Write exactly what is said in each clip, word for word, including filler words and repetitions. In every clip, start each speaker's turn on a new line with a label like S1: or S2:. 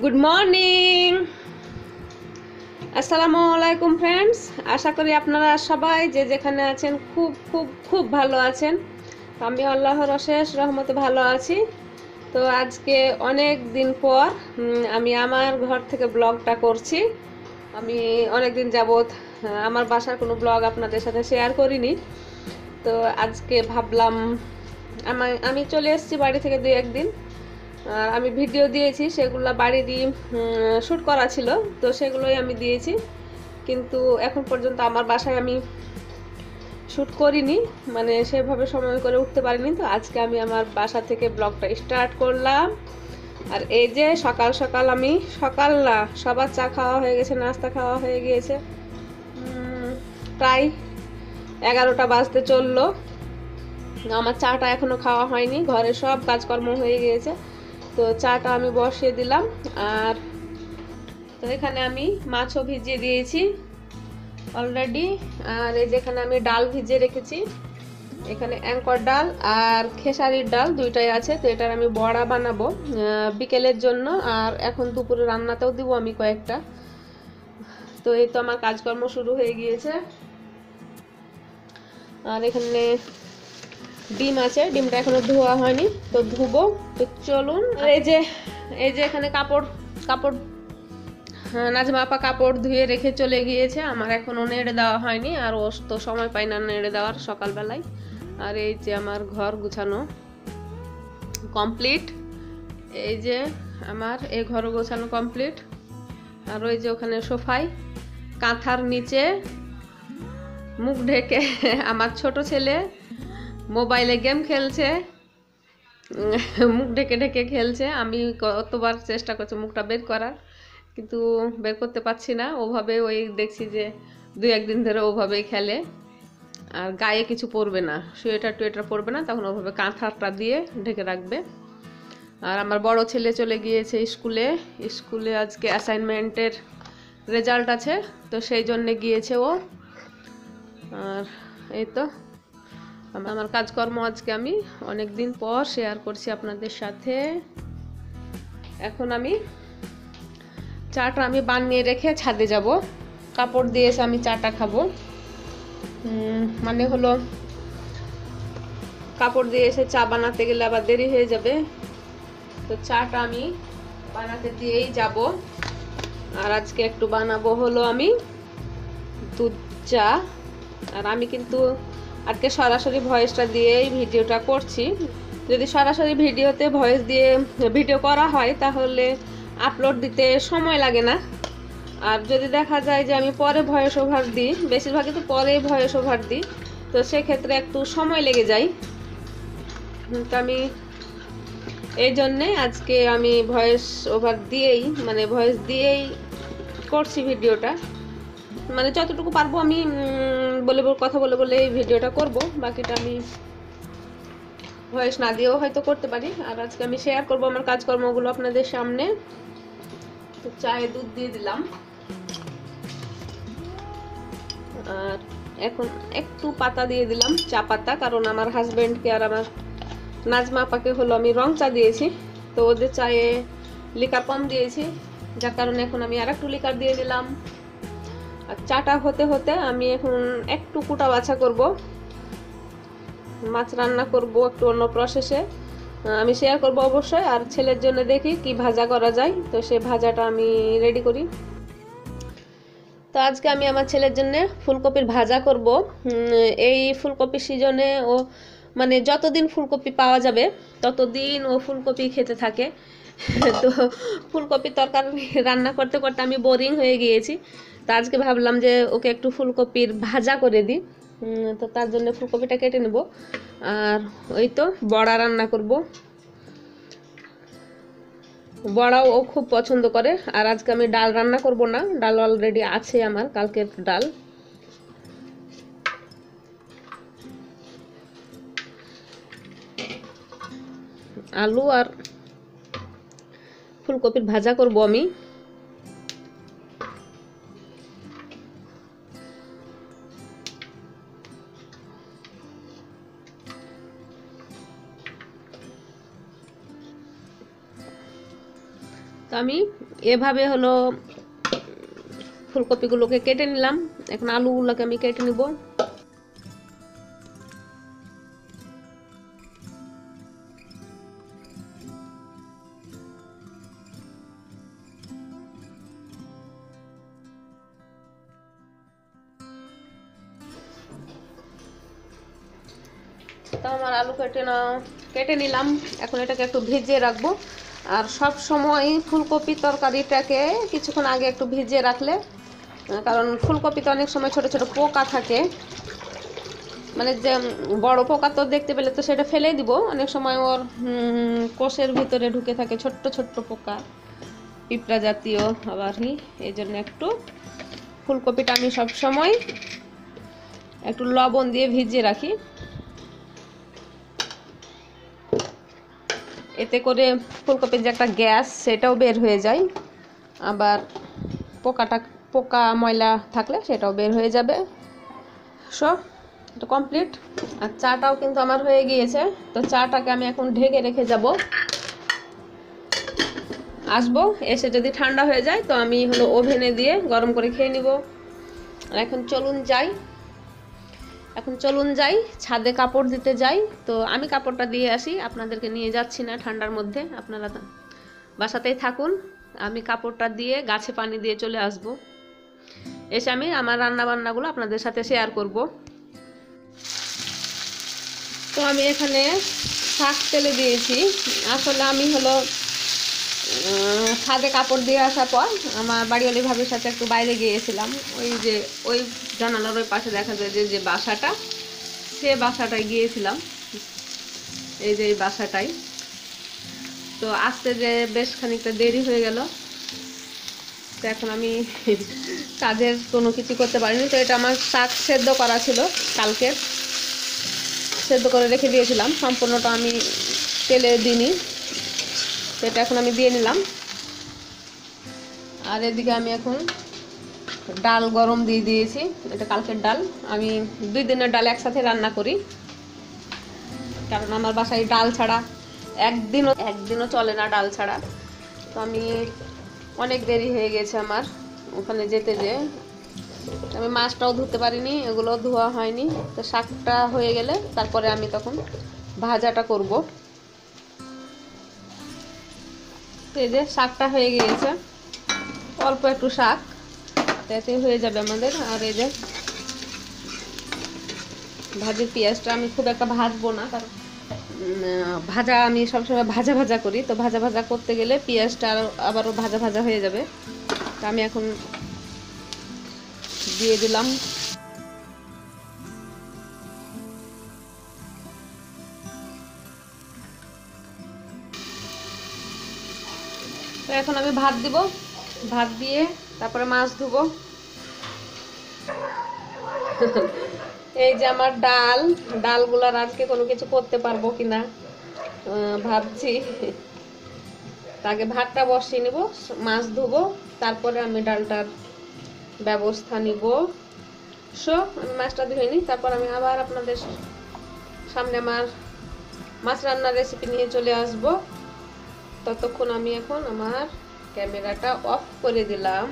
S1: Good morning, আসসালামু আলাইকুম friends. আশা করি আপনারা সবাই যে যেখানে আছেন খুব খুব খুব ভালো আছেন। আমি আল্লাহর অশেষ রহমতে ভালো আছি। তো আজকে অনেক দিন পর আমি আমার ঘর থেকে ব্লগটা করছি। আমি অনেক দিন যাবৎ আমার বাসার কোনো ব্লগ আপনাদের সাথে শেয়ার করিনি। তো আজকে ভাবলাম আমার আমি চলে এসেছি বাড়ি থেকে দুই একদিন, আর আমি ভিডিও দিয়েছি, সেগুলো বাড়িরই শ্যুট করা ছিল, তো সেগুলোই আমি দিয়েছি। কিন্তু এখন পর্যন্ত আমার বাসায় আমি শ্যুট করিনি, মানে সেভাবে সময় করে উঠতে পারিনি। তো আজকে আমি আমার বাসা থেকে ব্লগটা স্টার্ট করলাম। আর এই যে সকাল সকাল আমি সকাল না সবার চা খাওয়া হয়ে গেছে, নাস্তা খাওয়া হয়ে গিয়েছে, প্রায় এগারোটা বাজতে চললো। আমার চাটা এখনো খাওয়া হয়নি, ঘরে সব কাজকর্ম হয়ে গিয়েছে। তো চাটা আমি বসিয়ে দিলাম। আর তো এখানে আমি মাছও ভিজিয়ে দিয়েছি অলরেডি। আর এই যেখানে আমি ডাল ভিজিয়ে রেখেছি, এখানে অ্যাঙ্কর ডাল আর খেসারির ডাল দুইটাই আছে। তো এটার আমি বড়া বানাবো বিকেলের জন্য, আর এখন দুপুরে রান্নাতেও দিব আমি কয়েকটা। তো এই তো আমার কাজকর্ম শুরু হয়ে গিয়েছে। আর এখানে ডিম আছে, ডিমটা এখনো ধোয়া হয়নি, তো ধুবো। তো চলুন। এই যে এই যে এখানে কাপড় কাপড় নাজমা আপা কাপড় ধুয়ে রেখে চলে গিয়েছে, আমার এখনো নেড়ে দেওয়া হয়নি, আর ও তো সময় পাই না নেড়ে দেওয়ার সকালবেলায়। আর এই যে আমার ঘর গুছানো কমপ্লিট, এই যে আমার এই ঘর গোছানো কমপ্লিট। আর ওই যে ওখানে সোফায় কাঁথার নিচে মুখ ঢেকে আমার ছোট ছেলে মোবাইলে গেম খেলছে, মুখ ঢেকে ঢেকে খেলছে। আমি কতবার চেষ্টা করছি মুখটা বের করার, কিন্তু বের করতে পারছি না। ওভাবে ওই দেখছি যে দুই একদিন ধরে ওভাবেই খেলে, আর গায়ে কিছু পরবে না, সোয়েটার টুয়েটার পরবে না, তখন ওভাবে কাঁথাটা দিয়ে ঢেকে রাখবে। আর আমার বড় ছেলে চলে গিয়েছে স্কুলে। স্কুলে আজকে অ্যাসাইনমেন্টের রেজাল্ট আছে, তো সেই জন্যে গিয়েছে ও। আর এই তো আমার কাজকর্ম আজকে আমি অনেক দিন পর শেয়ার করছি আপনাদের সাথে। এখন আমি চাটা আমি বানিয়ে রেখে ছাদে যাব, কাপড় দিয়ে এসে আমি চাটা খাবো। মানে হলো কাপড় দিয়ে এসে চা বানাতে গেলে আবার দেরি হয়ে যাবে, তো চাটা আমি বানাতে দিয়েই যাব। আর আজকে একটু বানাবো হলো আমি দুধ চা। আর আমি কিন্তু আজকে সরাসরি ভয়েসটা দিয়েই ভিডিওটা করছি। যদি সরাসরি ভিডিওতে ভয়েস দিয়ে ভিডিও করা হয় তাহলে আপলোড দিতে সময় লাগে না। আর যদি দেখা যায় যে আমি পরে ভয়েস ওভার দিই, বেশিরভাগই তো পরে ভয়েস ওভার দিই, তো সেক্ষেত্রে একটু সময় লেগে যায়। তো আমি এই জন্যে আজকে আমি ভয়েস ওভার দিয়েই মানে ভয়েস দিয়েই করছি ভিডিওটা। মানে যতটুকু পারবো আমি বলে কথা বলে বলে এই ভিডিওটা করব, বাকিটা আমি ভয়েস না দিয়েও হয়তো করতে পারি। আর আজকে আমি শেয়ার করব আমার কাজকর্মগুলো আপনাদের সামনে। তো চায়ে দুধ দিয়ে দিলাম, আর এখন একটু পাতা দিয়ে দিলাম, চা পাতা, কারণ আমার হাজব্যান্ডকে আর আমার নাজমা আপাকে হলো আমি রং চা দিয়েছি, তো ওদের চায়ে লিকার কম দিয়েছি, যার কারণে এখন আমি আর একটু লিকার দিয়ে দিলাম। আর চাটা হতে হতে আমি এখন একটু কুটা বাছা করব, মাছ রান্না করব একটু অন্য প্রসেসে, আমি শেয়ার করব অবশ্যই। আর ছেলের জন্য দেখি কি ভাজা করা যায়, তো সেই ভাজাটা আমি রেডি করি। তো আজকে আমি আমার ছেলের জন্য ফুলকপির ভাজা করব। এই ফুলকপি সিজনে ও মানে যতদিন ফুলকপি পাওয়া যাবে ততদিন ও ফুলকপি খেতে থাকে। তো ফুলকপির তরকারি রান্না করতে করতে আমি বোরিং হয়ে গিয়েছি, তো আজকে ভাবলাম যে ওকে একটু ফুলকপির ভাজা করে দিই। তো তার জন্য ফুলকপিটা কেটে নেব, আর ওই তো বড়া রান্না করব। বড়াও ও খুব পছন্দ করে। আর আজকে আমি ডাল রান্না করব না, ডাল অলরেডি আছে আমার কালকের ডাল। আলু আর ফুলকপির ভাজা করব আমি। তো আমি এভাবে হলো ফুলকপিগুলোকে কেটে নিলাম। এখন আলুগুলোকে আমি কেটে নিব। তো আমার আলু কেটে না কেটে নিলাম। এখন এটাকে একটু ভিজিয়ে রাখবো। আর সব সময় ফুলকপি তরকারিটাকে কিছুক্ষণ আগে একটু ভিজিয়ে রাখলে, কারণ ফুলকপিতে অনেক সময় ছোট ছোট পোকা থাকে, মানে যে বড় পোকা তো দেখতে পেলে তো সেটা ফেলে দিব, অনেক সময় ওর কোষের ভিতরে ঢুকে থাকে ছোট্ট ছোট্ট পোকা, পিঁপড়া জাতীয় আবারই। এই জন্য একটু ফুলকপিটা আমি সব সময় একটু লবণ দিয়ে ভিজিয়ে রাখি। এতে করে ফুলকপির যে একটা গ্যাস সেটাও বের হয়ে যায়, আবার পোকাটা পোকা ময়লা থাকলে সেটাও বের হয়ে যাবে। সব এটা কমপ্লিট। আর চাটাও কিন্তু আমার হয়ে গিয়েছে। তো চাটাকে আমি এখন ঢেকে রেখে যাব। আসবো, এসে যদি ঠান্ডা হয়ে যায় তো আমি হলো ওভেনে দিয়ে গরম করে খেয়ে নিব। আর এখন চলুন যাই এখন চলুন যাই ছাদে কাপড় দিতে যাই। তো আমি কাপড়টা দিয়ে আসি, আপনাদেরকে নিয়ে যাচ্ছি না ঠান্ডার মধ্যে, আপনারা বাসাতেই থাকুন। আমি কাপড়টা দিয়ে গাছে পানি দিয়ে চলে আসব। এসে আমি আমার রান্না বান্নাগুলো আপনাদের সাথে শেয়ার করব। তো আমি এখানে শাক তেলে দিয়েছি। আসলে আমি হলো ছাদে কাপড় দিয়ে আসার পর আমার বাড়িওয়ালি ভাবির সাথে একটু বাইরে গিয়েছিলাম। ওই যে ওই জানালার ওই পাশে দেখা যায় যে যে বাসাটা, সে বাসাটায় গিয়েছিলাম। এই যে এই বাসাটাই। তো আসতে যে বেশ খানিকটা দেরি হয়ে গেল। তো এখন আমি কাজের কোনো কিছু করতে পারিনি। তো এটা আমার শাক সেদ্ধ করা ছিল, কালকের সেদ্ধ করে রেখে দিয়েছিলাম, সম্পূর্ণটা আমি তেলে দিইনি। তো এটা এখন আমি দিয়ে নিলাম। আর এদিকে আমি এখন ডাল গরম দিয়ে দিয়েছি। এটা কালকের ডাল, আমি দুই দিনের ডাল একসাথে রান্না করি, কারণ আমার বাসায় ডাল ছাড়া একদিনও একদিনও চলে না, ডাল ছাড়া। তো আমি অনেক দেরি হয়ে গেছে আমার ওখানে যেতে, যে আমি মাছটাও ধুতে পারিনি, এগুলো ধোয়া হয়নি। তো শাকটা হয়ে গেলে তারপরে আমি তখন ভাজাটা করব। তো এই যে শাকটা হয়ে গিয়েছে, অল্প একটু শাক তাতে হয়ে যাবে আমাদের। আর এই যে ভাজির পেঁয়াজটা আমি খুব একটা ভাজবো না, কারণ ভাজা আমি সবসময় ভাজা ভাজা করি। তো ভাজা ভাজা করতে গেলে পেঁয়াজটা আবারও ভাজা ভাজা হয়ে যাবে। তো আমি এখন দিয়ে দিলাম। তো এখন আমি ভাত দিব, ভাত দিয়ে তারপরে মাছ ধুবো। এই যে আমার ডাল, ডালগুলার আজকে কোনো কিছু করতে পারবো কিনা ভাবছি। আগে ভাতটা বসিয়ে নিব, মাছ ধুবো, তারপরে আমি ডালটার ব্যবস্থা নিব। সো আমি মাছটা ধুয়ে নিই, তারপর আমি আবার আপনাদের সামনে আমার মাছ রান্নার রেসিপি নিয়ে চলে আসব। ততক্ষণ আমি এখন আমার ক্যামেরাটা অফ করে দিলাম।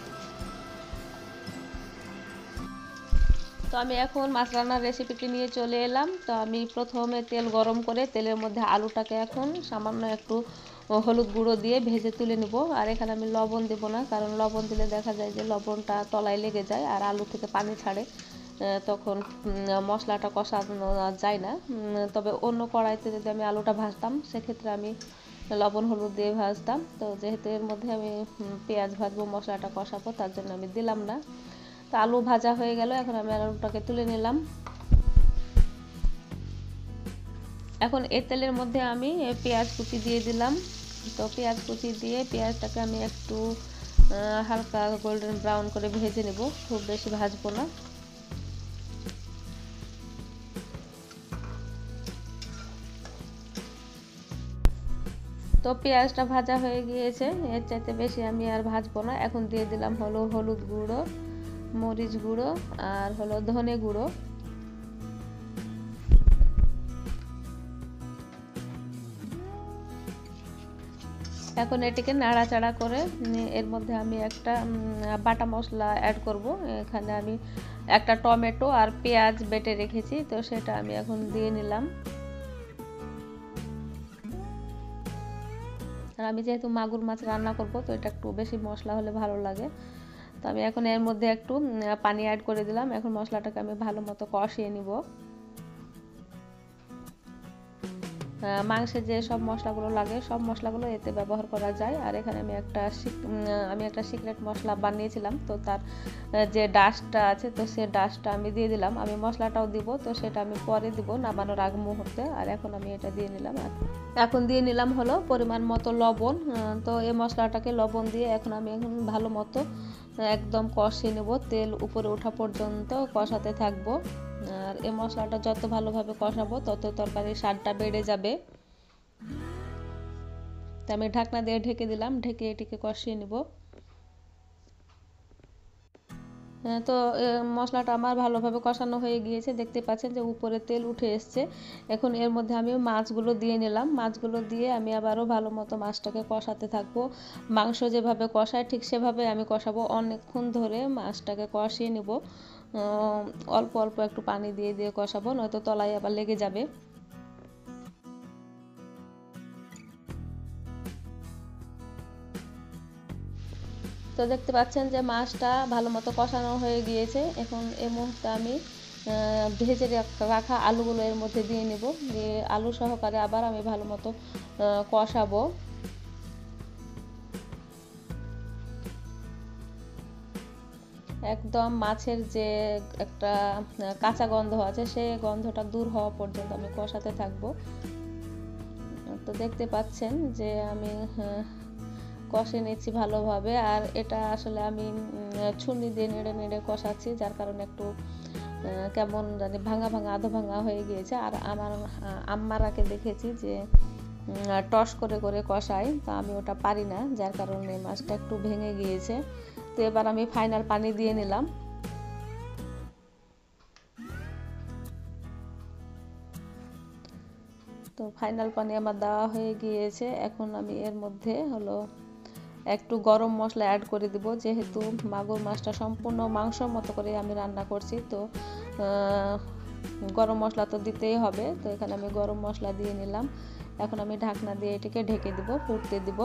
S1: তো আমি এখন মাছ রান্নার রেসিপিটি নিয়ে চলে এলাম। তো আমি প্রথমে তেল গরম করে তেলের মধ্যে আলুটাকে এখন সামান্য একটু হলুদ গুঁড়ো দিয়ে ভেজে তুলে নেব। আর এখানে আমি লবণ দেব না, কারণ লবণ দিলে দেখা যায় যে লবণটা তলায় লেগে যায় আর আলু থেকে পানি ছাড়ে, তখন মশলাটা কষানো যায় না। তবে অন্য কড়াইতে যদি আমি আলুটা ভাজতাম সেক্ষেত্রে আমি লবণ হলুদ দিয়ে ভাজতাম। তো যেহেতু এর মধ্যে আমি পেঁয়াজ ভাজবো, মশলাটা কষাবো, তার জন্য আমি দিলাম না। তো আলু ভাজা হয়ে গেল, এখন আমি আলুটাকে তুলে নিলাম। এখন এই তেলের মধ্যে আমি পেঁয়াজ কুচি দিয়ে দিলাম। তো পেঁয়াজ কুচি দিয়ে পেঁয়াজটাকে আমি একটু হালকা গোল্ডেন ব্রাউন করে ভেজে নেব, খুব বেশি ভাজবো না। তো পেঁয়াজটা ভাজা হয়ে গিয়েছে, এর চাইতে বেশি আমি আর ভাজবো না। এখন দিয়ে দিলাম হলো হলুদ গুঁড়ো, মরিচ গুঁড়ো আর হলো ধনে গুঁড়ো। এখন এটিকে নাড়াচাড়া করে এর মধ্যে আমি একটা বাটা মশলা অ্যাড করব। এখানে আমি একটা টমেটো আর পেঁয়াজ বেটে রেখেছি, তো সেটা আমি এখন দিয়ে নিলাম। আর আমি যেহেতু মাগুর মাছ রান্না করব, তো এটা একটু বেশি মশলা হলে ভালো লাগে। তো আমি এখন এর মধ্যে একটু পানি অ্যাড করে দিলাম। এখন মশলাটাকে আমি ভালো মতো কষিয়ে নিব। মাংসে যে সব মশলাগুলো লাগে সব মশলাগুলো এতে ব্যবহার করা যায়। আর এখানে আমি একটা আমি একটা সিক্রেট মশলা বানিয়েছিলাম, তো তার যে ডাস্টটা আছে, তো সে ডাস্টটা আমি দিয়ে দিলাম। আমি মশলাটাও দিব, তো সেটা আমি পরে দিব নামানোর আগ মুহূর্তে। আর এখন আমি এটা দিয়ে নিলাম। এখন দিয়ে নিলাম হলো পরিমাণ মতো লবণ। তো এই মশলাটাকে লবণ দিয়ে এখন আমি এখন ভালো মতো একদম কষিয়ে নেব, তেল উপরে ওঠা পর্যন্ত কষাতে থাকবো। আর এই মশলাটা যত ভালোভাবে কষাবো তত তরকারির স্বাদটা বেড়ে যাবে। তো আমি ঢাকনা দিয়ে ঢেকে দিলাম, ঢেকে এটিকে কষিয়ে নিব। তো মশলাটা আমার ভালোভাবে কষানো হয়ে গিয়েছে, দেখতে পাচ্ছেন যে উপরে তেল উঠে এসছে। এখন এর মধ্যে আমি মাছগুলো দিয়ে নিলাম। মাছগুলো দিয়ে আমি আবারও ভালো মতো মাছটাকে কষাতে থাকবো। মাংস যেভাবে কষায় ঠিক সেভাবে আমি কষাবো। অনেকক্ষণ ধরে মাছটাকে কষিয়ে নেব, অল্প অল্প একটু পানি দিয়ে দিয়ে কষাবো, নয়তো তলায় আবার লেগে যাবে। তো দেখতে পাচ্ছেন যে মাছটা ভালো মতো কষানো হয়ে গিয়েছে। এখন এই মুহূর্তে আমি ভেজে রাখা আলুগুলো এর মধ্যে দিয়ে নেব, দিয়ে আলু সহকারে আবার আমি ভালো মতো কষাবো। একদম মাছের যে একটা কাঁচা গন্ধ আছে সেই গন্ধটা দূর হওয়া পর্যন্ত আমি কষাতে থাকবো। তো দেখতে পাচ্ছেন যে আমি কষে নিচ্ছি ভালোভাবে। আর এটা আসলে আমি ছুরি দিয়ে নেড়ে নেড়ে কষাচ্ছি, যার কারণে একটু কেমন জানি ভাঙা ভাঙা আধো ভাঙা হয়ে গিয়েছে। আর আমার আম্মারাকে দেখেছি যে টস করে করে কষায়, তো আমি ওটা পারি না, যার কারণে মাছটা একটু ভেঙে গিয়েছে। তো এবার আমি ফাইনাল পানি দিয়ে নিলাম। তো ফাইনাল পানি আমার দেওয়া হয়ে গিয়েছে। এখন আমি এর মধ্যে হলো একটু গরম মশলা অ্যাড করে দিব, যেহেতু মাগুর মাছটা সম্পূর্ণ মাংসর মতো করে আমি রান্না করছি, তো গরম মশলা তো দিতেই হবে। তো এখানে আমি গরম মশলা দিয়ে নিলাম। এখন আমি ঢাকনা দিয়ে এটিকে ঢেকে দিব, ফুটতে দিব।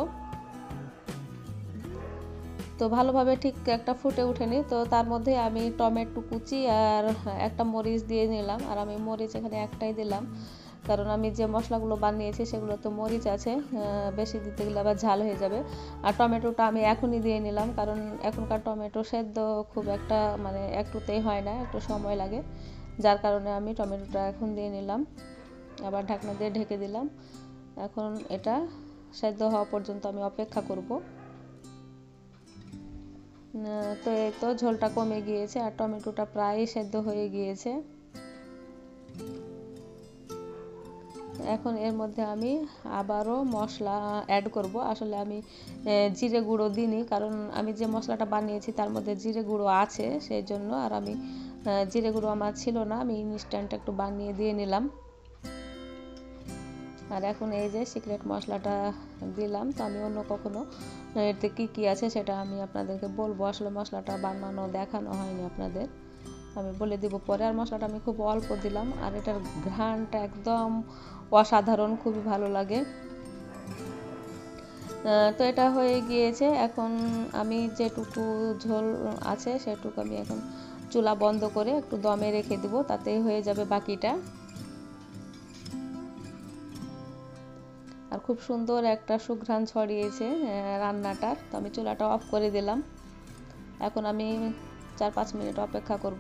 S1: তো ভালোভাবে ঠিক একটা ফুটে উঠেনি, তো তার মধ্যে আমি টমেটো কুচি আর একটা মরিচ দিয়ে নিলাম। আর আমি মরিচ এখানে একটাই দিলাম, কারণ আমি যে মশলাগুলো বানিয়েছি সেগুলো তো মরিচ আছে, বেশি দিতে গেলে আবার ঝাল হয়ে যাবে। আর টমেটোটা আমি এখনই দিয়ে নিলাম, কারণ এখনকার টমেটো সেদ্ধ খুব একটা মানে একটুতেই হয় না, একটু সময় লাগে, যার কারণে আমি টমেটোটা এখন দিয়ে নিলাম। আবার ঢাকনা দিয়ে ঢেকে দিলাম। এখন এটা সেদ্ধ হওয়া পর্যন্ত আমি অপেক্ষা করব। তো এই তো ঝোলটা কমে গিয়েছে আর টমেটোটা প্রায় সেদ্ধ হয়ে গিয়েছে। এখন এর মধ্যে আমি আবারও মশলা অ্যাড করব। আসলে আমি জিরে গুঁড়ো দিইনি, কারণ আমি যে মশলাটা বানিয়েছি তার মধ্যে জিরে গুঁড়ো আছে সেই জন্য। আর আমি জিরে গুঁড়ো আমার ছিল না, আমি ইনস্ট্যান্ট একটু বানিয়ে দিয়ে নিলাম। আর এখন এই যে সিক্রেট মশলাটা দিলাম। তো আমি অন্য কখনো এতে কী কী আছে সেটা আমি আপনাদেরকে বলবো, আসলে মশলাটা বানানো দেখানো হয়নি আপনাদের, আমি বলে দিব পরে। আর মশলাটা আমি খুব অল্প দিলাম, আর এটার ঘ্রাণটা একদম অসাধারণ, খুবই ভালো লাগে। তো এটা হয়ে গিয়েছে। এখন আমি যেটুকু ঝোল আছে সেটুকু আমি এখন চুলা বন্ধ করে একটু দমে রেখে দেব, তাতেই হয়ে যাবে বাকিটা। আর খুব সুন্দর একটা সুঘ্রাণ ছড়িয়েছে রান্নাটার। তো আমি চুলাটা অফ করে দিলাম। এখন আমি চার পাঁচ মিনিট অপেক্ষা করব।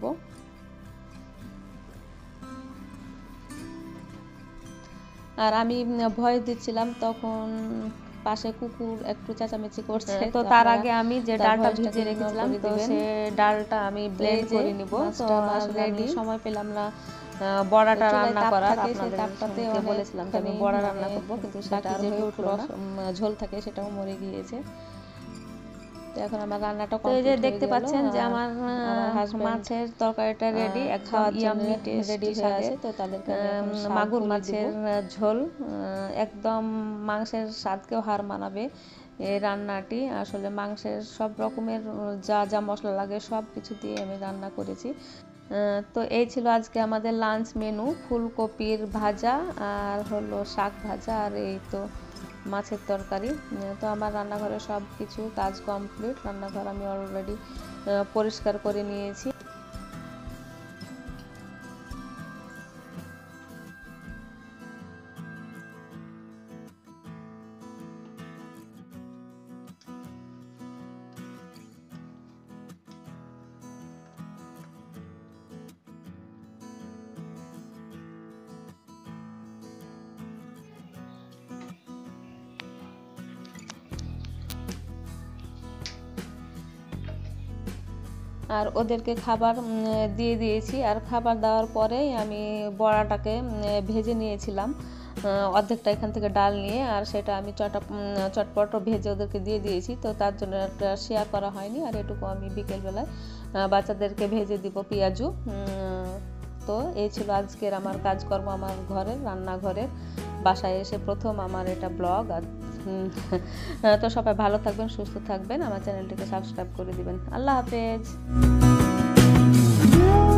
S1: আর আমি ভয়েস দিচ্ছিলাম তখন পাশে কুকুর একটু চেঁচামেচি করছে, তো তার আগে আমি যে ডালটা ভিজিয়ে রেখেছিলাম তো সে ডালটা আমি ব্লেন্ড করে নিব। তো আসলে আমি সময় পেলাম না বড়াটা রান্না করার, আপনাদেরকে বলেছিলাম যে আমি বড়া রান্না করব, কিন্তু সেটা আর হয়ে উঠলো না, ঝোল থাকে সেটাও মরে গিয়েছে। তো এখন আমার রান্নাটা কমপ্লিট হয়ে গেল। দেখতে পাচ্ছেন যে আমার মাছের তরকারিটা রেডি, একদম ইয়াম্মি রেডি হয়ে আছে। তো তাদেরকে মাগুর মাছের ঝোল একদম মাংসের স্বাদকেও হার মানাবে,
S2: এই রান্নাটি আসলে মাংসের সব রকমের যা যা মশলা লাগে সব কিছু দিয়ে আমি রান্না করেছি। তো এই ছিল আজকে আমাদের লাঞ্চ মেনু, ফুলকপির ভাজা আর হলো শাক ভাজা আর এই তো মাছের তরকারি। তো আমার রান্নাঘরে সব কিছু কাজ কমপ্লিট, রান্নাঘর আমি অলরেডি পরিষ্কার করে নিয়েছি। আর ওদেরকে খাবার দিয়ে দিয়েছি, আর খাবার দেওয়ার পরেই আমি বড়াটাকে ভেজে নিয়েছিলাম, অর্ধেকটা এখান থেকে ডাল নিয়ে, আর সেটা আমি চটা চটপট ভেজে ওদেরকে দিয়ে দিয়েছি। তো তার জন্য একটা শেয়ার করা হয়নি, আর এটুকু আমি বিকেলবেলায় বাচ্চাদেরকে ভেজে দিব পেঁয়াজু। তো এই ছিল আজকের আমার কাজকর্ম আমার ঘরের রান্নাঘরের। বাসায় এসে প্রথম আমার এটা ব্লগ। আর তো সবাই ভালো থাকবেন, সুস্থ থাকবেন, আমার চ্যানেলটিকে সাবস্ক্রাইব করে দিবেন। আল্লাহ হাফেজ।